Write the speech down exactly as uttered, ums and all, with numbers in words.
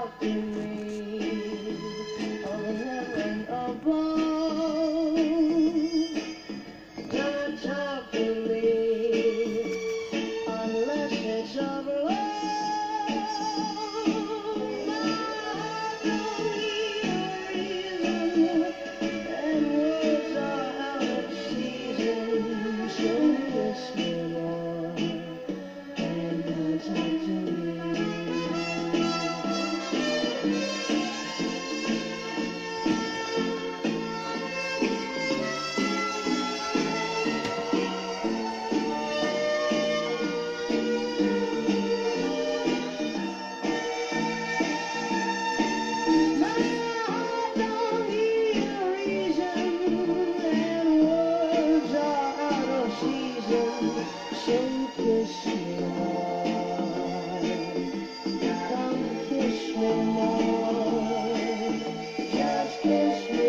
talk to me of heaven above. Don't talk to me unless it's of love. My heart don't need a reason, and words are out of season. So kiss me, boy, and don't talk to me. So kiss me more, come kiss me more, just kiss me.